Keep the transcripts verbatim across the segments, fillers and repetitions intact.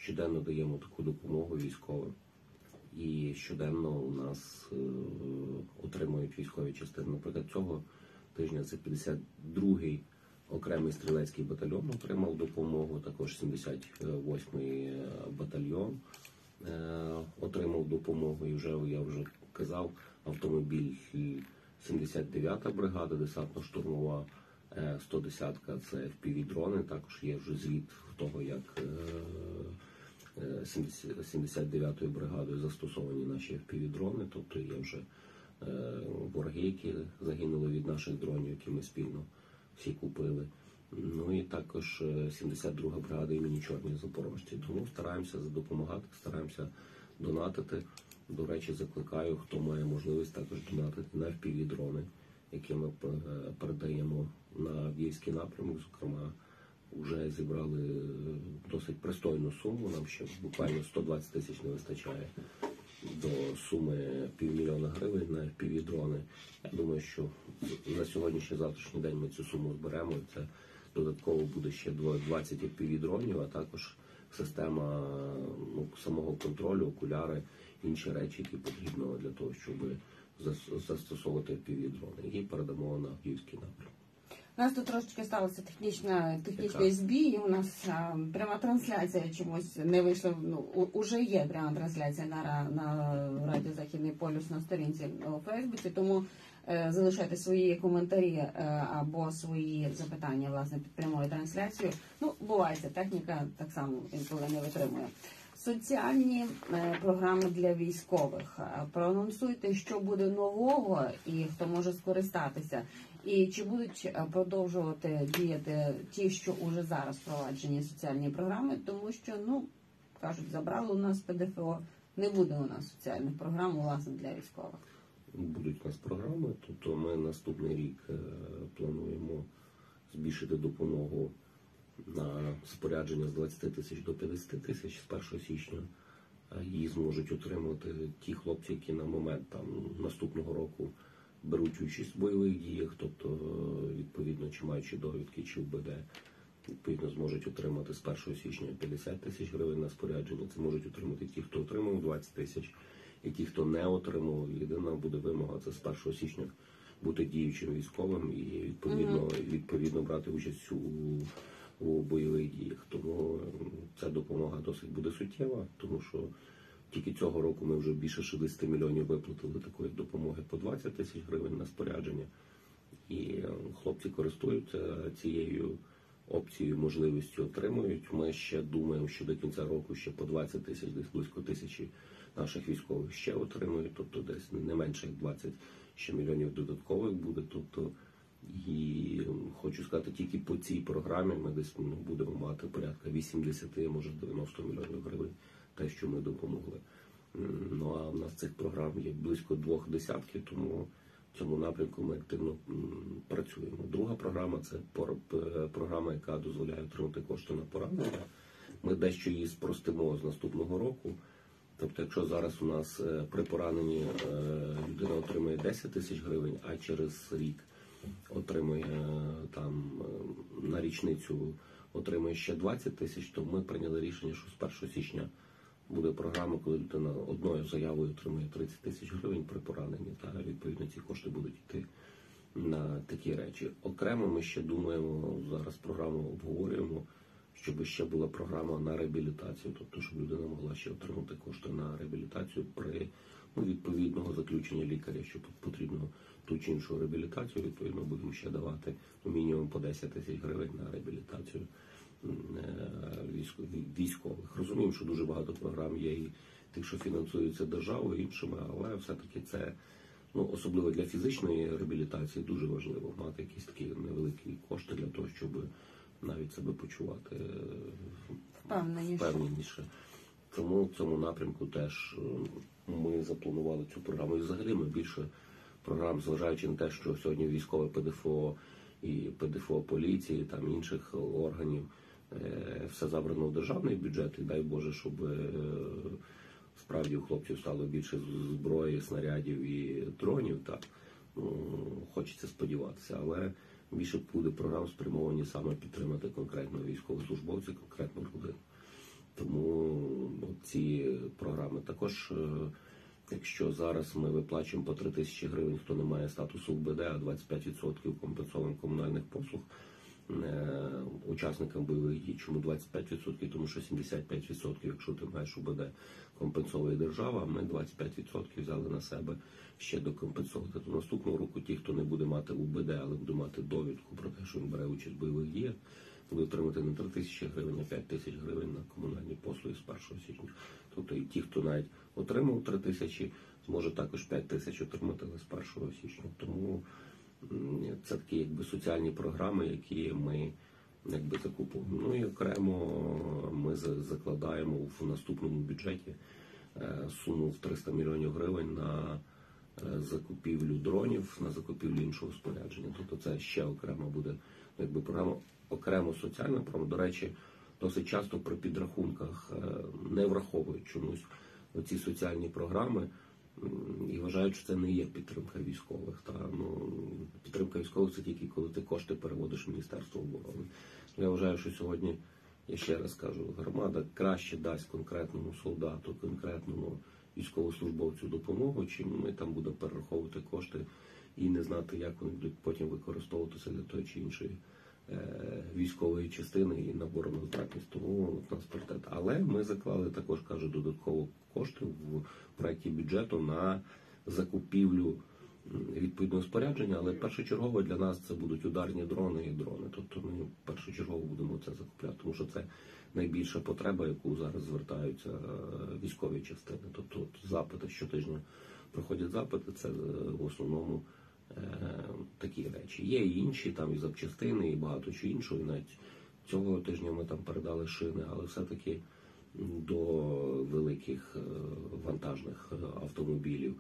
щоденно даємо таку допомогу військовим. І щоденно у нас е, отримують військові частини. Наприклад, цього тижня це п'ятдесят другий окремий стрілецький батальйон отримав допомогу, також сімдесят восьмий батальйон е, отримав допомогу. І вже, я вже казав, автомобіль сімдесят дев'ята бригада, десантно-штурмова, е, сто десятка це еф пі ві-дрони, також є вже звіт того, як е, сімдесят дев'ятою бригадою застосовані наші еф пі ві-дрони, тобто є вже е, вороги, які загинули від наших дронів, які ми спільно всі купили. Ну і також сімдесят друга бригада імені Чорні Запорожці. Тому стараємося допомагати, стараємося донатити. До речі, закликаю, хто має можливість також донатити на еф пі ві-дрони, які ми передаємо на Авдіївський напрямок. Зокрема, вже зібрали досить пристойну суму, нам ще буквально сто двадцять тисяч не вистачає до суми півмільйона гривень на еф пі ві-дрони. Я думаю, що на сьогоднішній, завтрашній день ми цю суму зберемо, і це додатково буде ще двадцять еф пі ві-дронів, а також система, ну, самого контролю, окуляри, інші речі, які потрібно для того, щоб застосовувати еф пі ві-дрони. І передамо на Авдіївський напрямок. У нас тут трошечки сталося технічна, технічний збій, у нас а, пряма трансляція чомусь не вийшла, ну, у, уже є пряма трансляція на, на Радіо Західний полюс на сторінці у Фейсбуці, тому е, залишайте свої коментарі е, або свої запитання, власне, під прямою трансляцією. Ну, буває, ця техніка так само інколи не витримує. Соціальні е, програми для військових. Проанонсуйте, що буде нового і хто може скористатися. І чи будуть продовжувати діяти ті, що вже зараз впроваджені соціальні програми, тому що, ну, кажуть, забрали у нас пе де еф о, не буде у нас соціальних програм, власне, для військових. Будуть у нас програми, тобто ми наступний рік плануємо збільшити допомогу на спорядження з двадцяти тисяч до п'ятдесяти тисяч з першого січня. Її зможуть отримати ті хлопці, які на момент там наступного року беруть участь в бойових діях, тобто, відповідно, чи маючи довідки, чи в бе де, відповідно, зможуть отримати з першого січня п'ятдесят тисяч гривень на спорядження. Це можуть отримати ті, хто отримав двадцять тисяч, і ті, хто не отримав. Єдина буде вимога, це з першого січня бути діючим військовим і, відповідно, відповідно брати участь у, у бойових діях. Тому ця допомога досить буде суттєва, тому що тільки цього року ми вже більше шістдесят мільйонів виплатили такої допомоги по двадцять тисяч гривень на спорядження. І хлопці користуються цією опцією, можливістю отримують. Ми ще думаємо, що до кінця року ще по двадцять тисяч, десь близько тисячі наших військових ще отримують, тобто десь не менше як двадцять ще мільйонів додаткових буде. Тобто, і хочу сказати, тільки по цій програмі ми десь, ну, будемо мати порядка вісімдесят, може дев'яносто мільйонів гривень. Те, що ми допомогли. Ну, а в нас цих програм є близько двох десятків, тому в цьому напрямку ми активно працюємо. Друга програма – це програма, яка дозволяє отримати кошти на поранення. Ми дещо її спростимо з наступного року. Тобто, якщо зараз у нас при пораненні людина отримує десять тисяч гривень, а через рік отримує там на річницю отримує ще двадцять тисяч, то ми прийняли рішення, що з першого січня буде програма, коли людина одною заявою отримує тридцять тисяч гривень при пораненні, та відповідно ці кошти будуть йти на такі речі. Окремо ми ще думаємо, зараз програму обговорюємо, щоб ще була програма на реабілітацію, тобто щоб людина могла ще отримати кошти на реабілітацію при, ну, відповідного заключення лікаря, що потрібно ту чи іншу реабілітацію, відповідно будемо ще давати, ну, мінімум по десять тисяч гривень на реабілітацію військових. Розуміємо, що дуже багато програм є і тих, що фінансуються державою, іншими, але все-таки це, ну, особливо для фізичної реабілітації дуже важливо мати якісь такі невеликі кошти для того, щоб навіть себе почувати впевненіше. впевненіше. Тому в цьому напрямку теж ми запланували цю програму. І взагалі ми більше програм, зважаючи на те, що сьогодні військове пе де еф о і пе де еф о поліції, там інших органів, все забрано в державний бюджет, і дай Боже, щоб справді у хлопців стало більше зброї, снарядів і дронів, так, ну, хочеться сподіватися, але більше буде програм спрямовані саме підтримати конкретно військовослужбовців, конкретно родину. Тому ці програми також, е, якщо зараз ми виплачуємо по три тисячі гривень, хто не має статусу УБД, а двадцять п'ять відсотків компенсованих комунальних послуг е, учасникам бойових дій. Чому двадцять п'ять відсотків? Тому що сімдесят п'ять відсотків, якщо ти маєш УБД, компенсовує держава, ми двадцять п'ять відсотків взяли на себе ще докомпенсувати. То наступного року ті, хто не буде мати УБД, але буде мати довідку про те, що він бере участь в бойових діях, буде отримати не три тисячі гривень, а п'ять тисяч гривень на комунальні послуги з першого січня. Тобто і ті, хто навіть отримав три тисячі, зможе також п'ять тисяч отримати але з першого січня. Тому м, це такі якби соціальні програми, які ми якби закуповуємо. Ну і окремо ми за- закладаємо в наступному бюджеті е, суму в триста мільйонів гривень на е, закупівлю дронів, на закупівлю іншого спорядження. Тобто це ще окремо буде якби програма, окремо соціальна програма. До речі, досить часто при підрахунках е, не враховують чомусь оці соціальні програми м, і вважають, що це не є підтримка військових. Та ну підтримка військових це тільки коли ти кошти переводиш в Міністерство оборони. Я вважаю, що сьогодні, я ще раз кажу, громада краще дасть конкретному солдату, конкретному військовослужбовцю допомогу, чим ми там будемо перераховувати кошти і не знати, як вони будуть потім використовуватися для тої чи іншої е, військової частини і на обороноздатність. Тому от нас пріоритет. Але ми заклали також, кажу, додатково кошти в проєкті бюджету на закупівлю м, відповідного спорядження, але першочергово для нас це будуть ударні дрони і дрони. Тобто ми першочергово будемо це закупляти, тому що це найбільша потреба, яку зараз звертаються е, військові частини. Тобто от запити щотижня проходять запити, це е, в основному е, такі речі. Є і інші, там і запчастини, і багато чого іншого. І навіть цього тижня ми там передали шини, але все-таки до великих е, вантажних е, автомобілів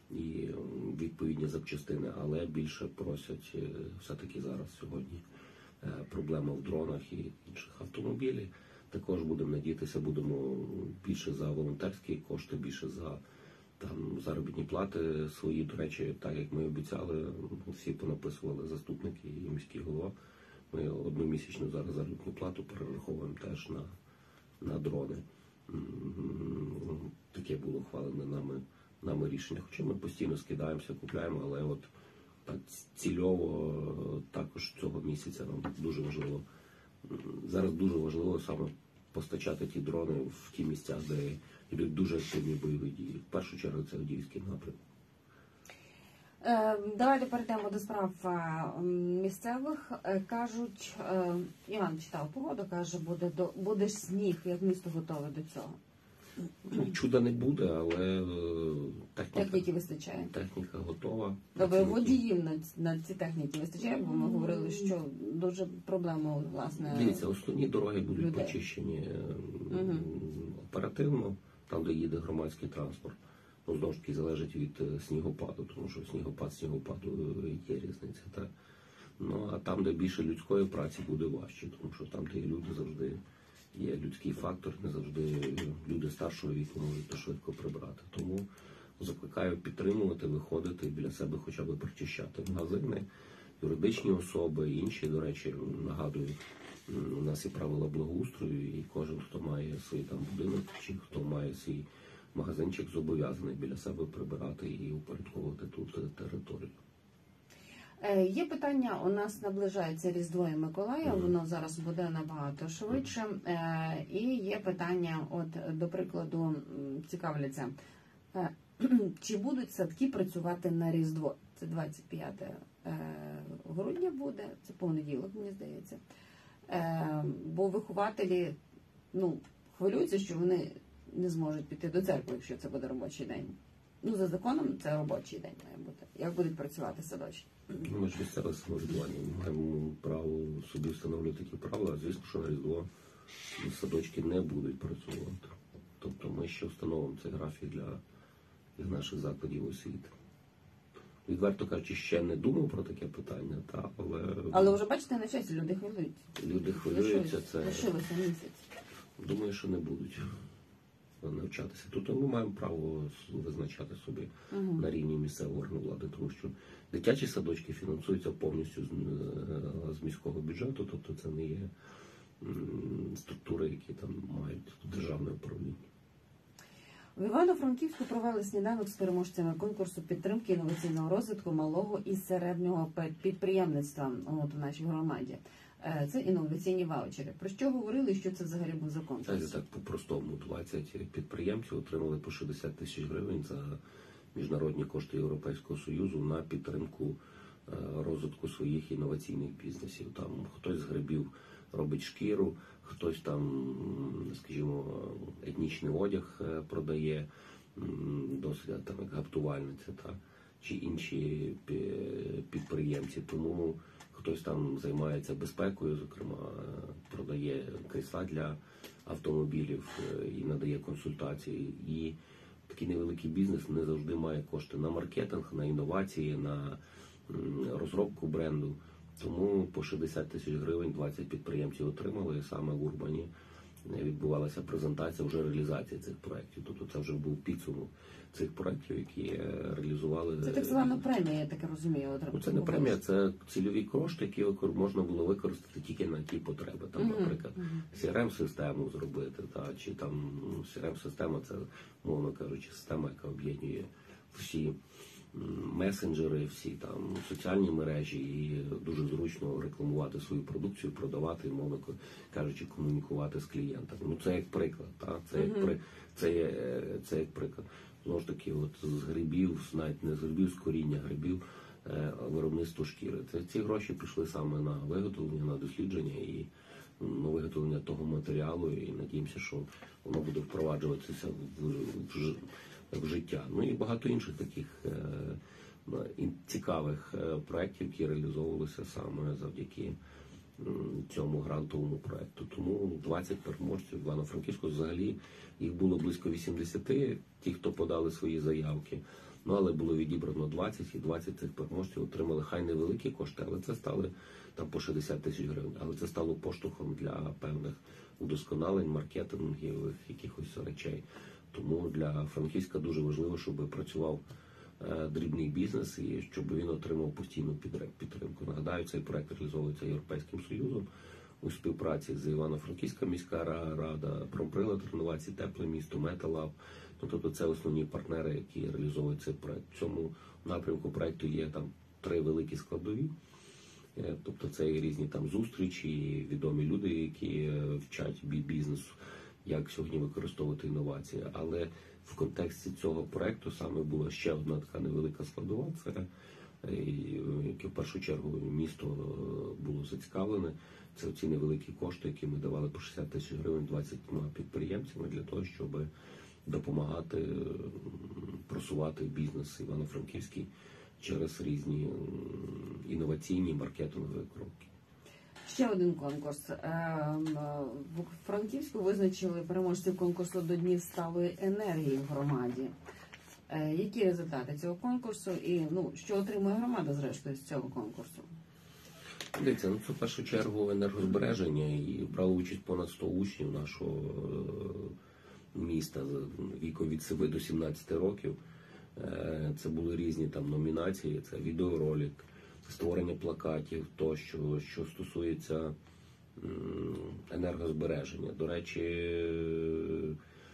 і е, відповідні запчастини, але більше просять е, все-таки зараз сьогодні е, проблема в дронах і інших автомобілів. Також будемо надіятися, будемо більше за волонтерські кошти, більше за там заробітні плати свої. До речі, так як ми обіцяли, всі понаписували заступники і міський голова. Ми одномісячну зараз заробітну плату перераховуємо теж на, на дрони. М, Таке було ухвалене нами, нами рішення. Хоча ми постійно скидаємося, купляємо, але от так цільово також цього місяця нам дуже важливо. М, Зараз дуже важливо саме постачати ті дрони в ті місця, де йдуть дуже активні бойові дії. В першу чергу це Авдіївський напрямок. Е, Давайте перейдемо до справ е, місцевих. Е, Кажуть, е, Іван читав погоду, каже, буде до буде ж сніг, як місто готове до цього. Ну, чуда не буде, але е, техніка, Техніки вистачає. техніка готова. Добре, Працівники- водіїв на, ц- на ці техніки вистачає, бо ми говорили, що дуже проблема, власне. Дивіться, основні дороги будуть людей. почищені е, Мгм. оперативно, там, де їде громадський транспорт. Ну, знову ж таки, залежить від е, снігопаду, тому що снігопад, снігопаду е, є різниця. Та? Ну, а там, де більше людської праці, буде важче, тому що там, де є люди, завжди є людський фактор, не завжди люди старшого віку можуть то швидко прибрати. Тому закликаю підтримувати, виходити і біля себе хоча б прочищати магазини, юридичні особи, інші, до речі, нагадую, м, у нас є правила благоустрою, і кожен, хто має свій там будинок, чи хто має свій магазинчик, зобов'язаний біля себе прибирати і упорядковувати тут е, територію. Е, Є питання, у нас наближається Різдво і Миколая, Мгм. воно зараз буде набагато швидше. Е, І є питання, от, до прикладу, м, цікавляться, е, чи будуть садки працювати на Різдво? Це двадцять п'яте е, грудня буде, це понеділок, мені здається. Е, Бо вихователі, ну, хвилюються, що вони не зможуть піти до церкви, якщо це буде робочий день. Ну, за законом це робочий день має бути. Як будуть працювати садочки? Ну, Ми ж місцеве самоврядування, ми маємо право собі встановлювати такі правила. Звісно, що на Різдво садочки не будуть працювати. Тобто ми ще встановимо цей графік для, для наших закладів освіти. Відверто кажучи, ще не думав про таке питання, та, але, Але вже бачите, на часі люди хвилюються. люди хвилюються. Лишилось- Це Лишилося місяць. думаю, що не будуть навчатися. Тут ми маємо право визначати собі Угу. на рівні місцевого органу влади, тому що дитячі садочки фінансуються повністю з, е, з міського бюджету, тобто це не є м, структури, які там мають державне управління. В Івано-Франківську провели сніданок з переможцями конкурсу підтримки інноваційного розвитку малого і середнього підприємництва от, у нашій громаді. Е, Це інноваційні ваучери. Про що говорили, що це взагалі був за конкурс? Це так по-простому. двадцять підприємців отримали по шістдесят тисяч гривень за міжнародні кошти Європейського Союзу на підтримку е, розвитку своїх інноваційних бізнесів. Там хтось з грибів робить шкіру, хтось там, скажімо, етнічний одяг е, продає, м, досить там як гаптувальниця, та, чи інші пі- підприємці. Тому хтось там займається безпекою, зокрема, е, продає крісла для автомобілів е, і надає консультації. І такий невеликий бізнес не завжди має кошти на маркетинг, на інновації, на м, розробку бренду. Тому по шістдесят тисяч гривень двадцять підприємців отримали, і саме в Урбані відбувалася презентація вже реалізації цих проєктів. Тобто це вже був підсумок цих проєктів, які е, реалізували. Це так звана премія, я так розумію. Ну, це не премія, це цільові кошти, які викор- можна було використати тільки на ті потреби. Там, Мгм, наприклад, мгм. сі ар ем-систему зробити, та, чи там ну, сі ар ем-система це, мовно кажучи, система, яка об'єднує всі м, месенджери, всі там соціальні мережі, і дуже зручно рекламувати свою продукцію, продавати, мовно кажучи, комунікувати з клієнтами. Ну це як приклад, та? Це, як, Мгм. при- це, є, це як приклад. Знову ж таки, от з грибів, навіть не з грибів, з коріння грибів, е, виробництво шкіри. Це, ці гроші пішли саме на виготовлення, на дослідження і на виготовлення того матеріалу, і надіємося, що воно буде впроваджуватися в, в, ж- в життя. Ну і багато інших таких е, ну, і цікавих е, проєктів, які реалізовувалися саме завдяки м, цьому грантовому проєкту. Тому двадцять переможців Івано-Франківську, взагалі їх було близько вісімдесят, ті, хто подали свої заявки. Ну, але було відібрано двадцять, і двадцять цих переможців отримали хай невеликі кошти, але це стали там по шістдесят тисяч гривень. Але це стало поштовхом для певних удосконалень, маркетингових якихось речей. Тому для Франківська дуже важливо, щоб працював е, дрібний бізнес і щоб він отримав постійну підре- підтримку. Нагадаю, цей проект реалізовується Європейським Союзом у співпраці з Івано-Франківська міська ра- рада, Промприлад реновації, Тепле місто, Металаб. Ну, тобто це основні партнери, які реалізовують цей проект. В цьому напрямку проекту є там три великі складові. Е, Тобто це і різні там зустрічі, і відомі люди, які е, вчать бі- бізнесу, як сьогодні використовувати інновації. Але в контексті цього проекту саме була ще одна така невелика складова. Це е, яке в першу чергу місто е, було зацікавлене. Це ці невеликі кошти, які ми давали по шістдесят тисяч гривень двадцятьма підприємцями для того, щоб допомагати е, просувати бізнес Івано-Франківський через різні м, інноваційні маркетингові кроки. Ще один конкурс. Ем, В Франківську визначили переможців конкурсу до Днів сталої енергії в громаді. Е, Які результати цього конкурсу і ну, що отримує громада зрештою з цього конкурсу? Дивіться, ну це в першу чергу енергозбереження, і брало участь понад сто учнів нашого е, міста з- віком від семи до сімнадцяти років. Е, Це були різні там номінації, це відеоролик, створення плакатів, тощо, що стосується м, енергозбереження. До речі, е,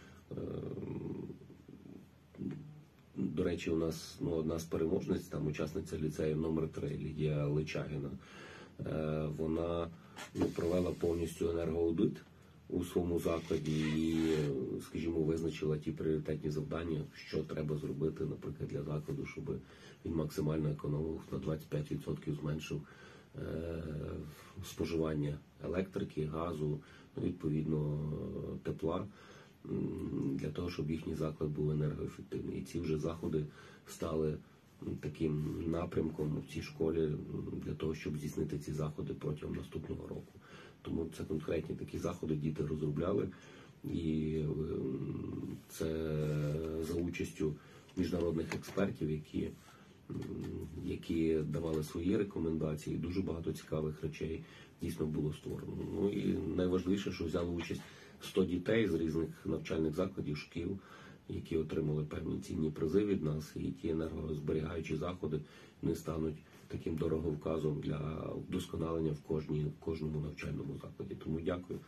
до речі, у нас ну, одна з переможниць, там учасниця ліцею номер три Лідія Личагіна. Е, Вона ну, провела повністю енергоаудит у своєму закладі і, скажімо, визначила ті пріоритетні завдання, що треба зробити, наприклад, для закладу, щоб він максимально економив, на двадцять п'ять відсотків зменшив е, споживання електрики, газу, ну, відповідно, тепла, м, для того, щоб їхній заклад був енергоефективний. І ці вже заходи стали таким напрямком у цій школі м, для того, щоб здійснити ці заходи протягом наступного року. Тому це конкретні такі заходи діти розробляли, і ем, це за участю міжнародних експертів, які, м, які давали свої рекомендації. Дуже багато цікавих речей дійсно було створено. Ну і найважливіше, що взяли участь сто дітей з різних навчальних закладів, шкіл, які отримали певні цінні призи від нас, і ті енергозберігаючі заходи не стануть таким дороговказом для вдосконалення в кожній, в кожному навчальному закладі. Тому дякую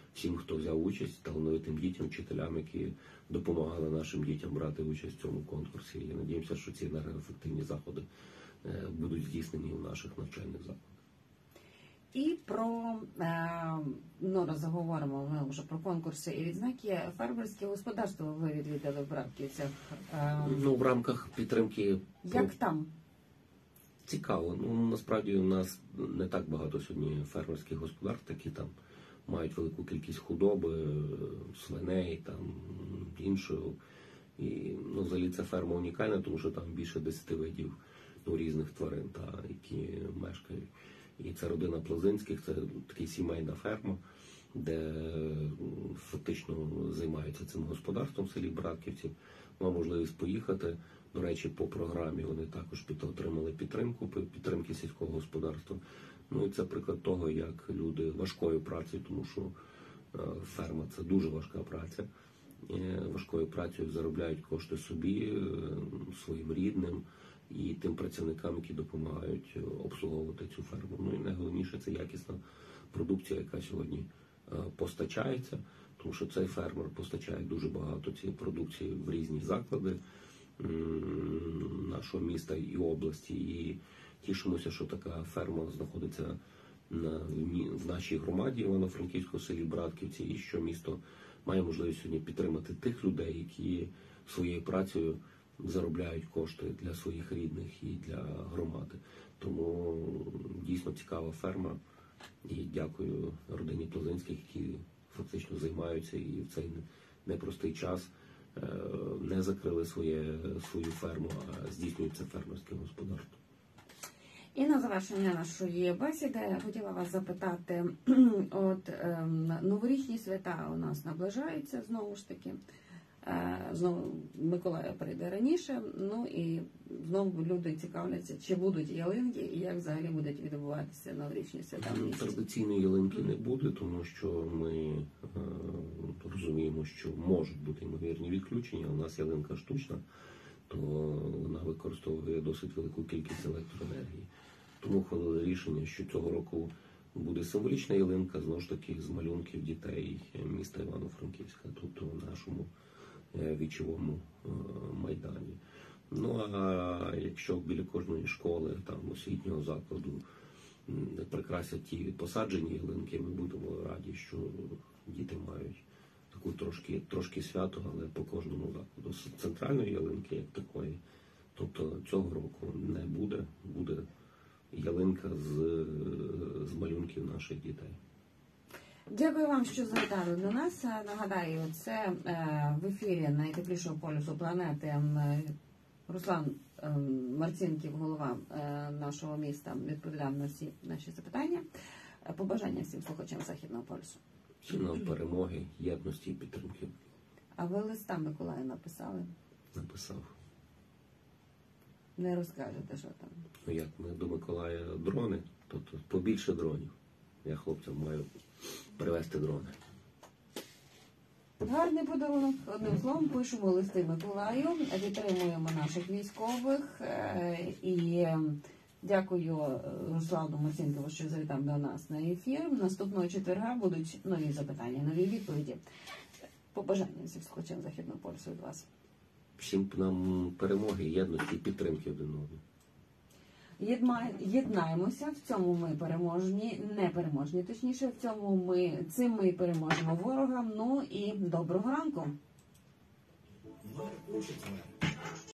всім, хто взяв участь, талановитим дітям, вчителям, які допомагали нашим дітям брати участь в цьому конкурсі. І надіємося, що ці енергоефективні заходи е, будуть здійснені в наших навчальних закладах. І про, е, ну, розговоримо ми вже про конкурси і відзнаки. Фермерське господарство ви відвідали в Братківцях. Е, Ну, в рамках підтримки як там? цікаво. Ну, насправді у нас не так багато сьогодні фермерських господарств, які там мають велику кількість худоби, свиней, там іншого. І ну, взагалі ця ферма унікальна, тому що там більше десяти видів ну, різних тварин, та, які мешкають. І це родина Плозинських, це така сімейна ферма, де фактично займаються цим господарством в селі Братківці. Мав можливість поїхати. До речі, по програмі вони також під, отримали підтримку, підтримки сільського господарства. Ну і це приклад того, як люди важкою працею, тому що е, ферма це дуже важка праця. Е, важкою працею заробляють кошти собі, е, своїм рідним і тим працівникам, які допомагають обслуговувати цю ферму. Ну і найголовніше це якісна продукція, яка сьогодні е, постачається, тому що цей фермер постачає дуже багато цієї продукції в різні заклади нашого міста і області. І тішимося, що така ферма знаходиться на, в нашій громаді Івано-Франківського селі Братківці, і що місто має можливість сьогодні підтримати тих людей, які своєю працею заробляють кошти для своїх рідних і для громади. Тому дійсно цікава ферма. І дякую родині Плозинських, які фактично займаються і в цей непростий час не закрили своє, свою ферму, а здійснюють це фермерське господарство. І на завершення нашої бесіди хотіла вас запитати, от ем, новорічні свята у нас наближаються знову ж таки. Е, знову Миколая прийде раніше, ну і знову люди цікавляться, чи будуть ялинки і як взагалі будуть відбуватися новорічні свята в місті. Традиційної ялинки не буде, тому що ми е, розуміємо, що можуть бути ймовірні відключення. У нас ялинка штучна, то вона використовує досить велику кількість електроенергії. Тому ухвалили рішення, що цього року буде символічна ялинка, знову ж таки, з малюнків дітей міста Івано-Франківська, тобто в нашому вічовому майдані. Ну а якщо біля кожної школи, там освітнього закладу прикрасять ті посаджені ялинки, ми будемо раді, що діти мають таку трошки, трошки свято, але по кожному закладу. Центральної ялинки як такої, тобто цього року не буде, буде ялинка з, з малюнків наших дітей. Дякую вам, що завітали до нас. Нагадаю, це в ефірі найтеплішого полюсу планети Руслан Марцінків, голова нашого міста, відповідав на всі наші запитання. Побажання всім слухачам Західного полюсу. Всім нам перемоги, єдності і підтримки. А ви листа Миколаю написали? Написав. Не розкажете, що там? Ну як, ми до Миколая дрони, тобто побільше дронів. Я хлопцям маю привезти дрони. Гарний подарунок. Одним словом, пишемо листи Миколаю, підтримуємо наших військових і дякую Руслану Марцінкову, що завітав до нас на ефір. Наступного четверга будуть нові запитання, нові відповіді. Побажання всіх слухачам Західного полюсу від вас. Всім нам перемоги, єдності і підтримки один одного. Єднаємося, в цьому ми переможні, не переможні, точніше, в цьому ми, цим ми переможемо ворога. Ну і доброго ранку.